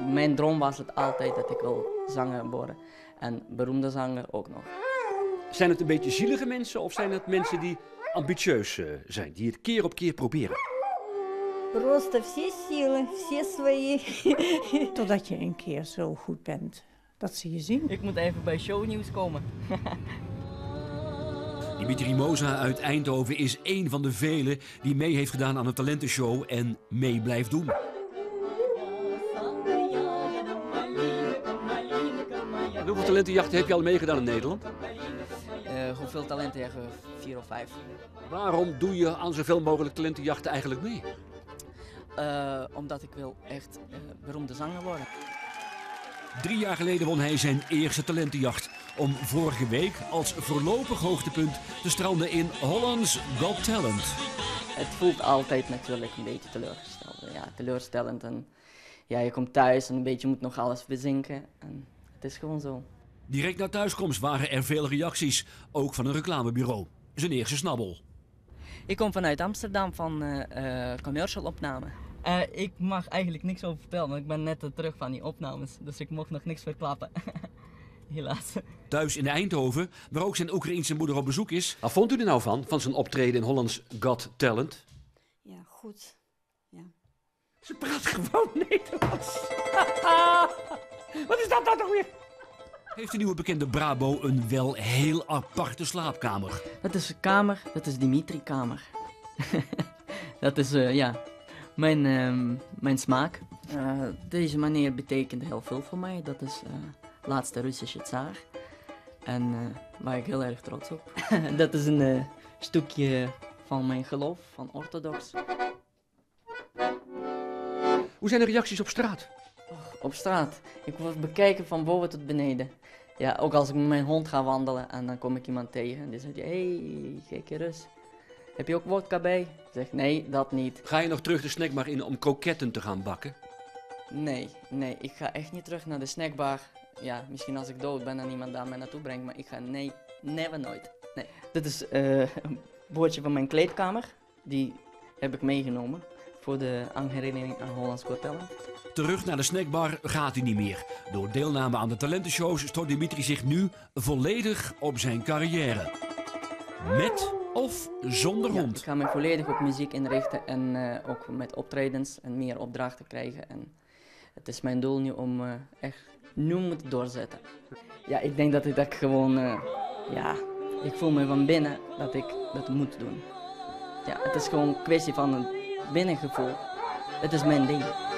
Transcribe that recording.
Mijn droom was het altijd dat ik wil zanger worden. En beroemde zanger ook nog. Zijn het een beetje zielige mensen of zijn het mensen die ambitieus zijn, die het keer op keer proberen? Просто все силы, все свои. Totdat je een keer zo goed bent dat ze je zien. Ik moet even bij shownieuws komen. Dimitri Moza uit Eindhoven is één van de velen die mee heeft gedaan aan de talentenshow en mee blijft doen. En hoeveel talentenjachten heb je al meegedaan in Nederland? Hoeveel talenten hebben we? 4 of 5. Waarom doe je aan zoveel mogelijk talentenjachten eigenlijk mee? Omdat ik wil echt beroemde zanger worden. 3 jaar geleden won hij zijn eerste talentenjacht. Om vorige week als voorlopig hoogtepunt te stranden in Holland's Got Talent. Het voelt altijd natuurlijk een beetje teleurgesteld. Ja, teleurstellend. En ja, je komt thuis en een beetje moet nog alles bezinken. En het is gewoon zo. Direct na thuiskomst waren er veel reacties, ook van een reclamebureau. Zijn eerste snabbel. Ik kom vanuit Amsterdam van commercialopname. Ik mag eigenlijk niks over vertellen, want ik ben net terug van die opnames. Dus ik mocht nog niks verklappen. Helaas. Thuis in Eindhoven, waar ook zijn Oekraïense moeder op bezoek is. Wat vond u er nou van zijn optreden in Holland's Got Talent? Ja, goed. Ja. Ze praat gewoon Nederlands. Wat is dat nou toch weer? Heeft de nieuwe bekende Brabo een wel heel aparte slaapkamer? Dat is een kamer, dat is Dimitri-kamer. Dat is, mijn smaak. Deze manier betekent heel veel voor mij. Dat is laatste Russische tsaar. En waar ik heel erg trots op. Dat is een stukje van mijn geloof, van orthodox. Hoe zijn de reacties op straat? Op straat. Ik word bekeken van boven tot beneden. Ja, ook als ik met mijn hond ga wandelen en dan kom ik iemand tegen en die zegt, hey, gekke Rus. Heb je ook wodka bij? Ik zeg, nee, dat niet. Ga je nog terug de snackbar in om kroketten te gaan bakken? Nee, ik ga echt niet terug naar de snackbar. Ja, misschien als ik dood ben en iemand daar mij naartoe brengt, maar ik ga, nee, never nooit. Nee. Dit is een boordje van mijn kleedkamer. Die heb ik meegenomen voor de herinnering aan Holland's Got Talent. Terug naar de snackbar gaat hij niet meer. Door deelname aan de talentenshows stort Dimitri zich nu volledig op zijn carrière. Met of zonder hond? Ik ga me volledig op muziek inrichten en ook met optredens en meer opdrachten krijgen. En het is mijn doel nu om echt nu moet doorzetten. Ja, ik denk dat ik gewoon, ik voel me van binnen dat ik dat moet doen. Ja, het is gewoon een kwestie van een binnengevoel. Het is mijn ding.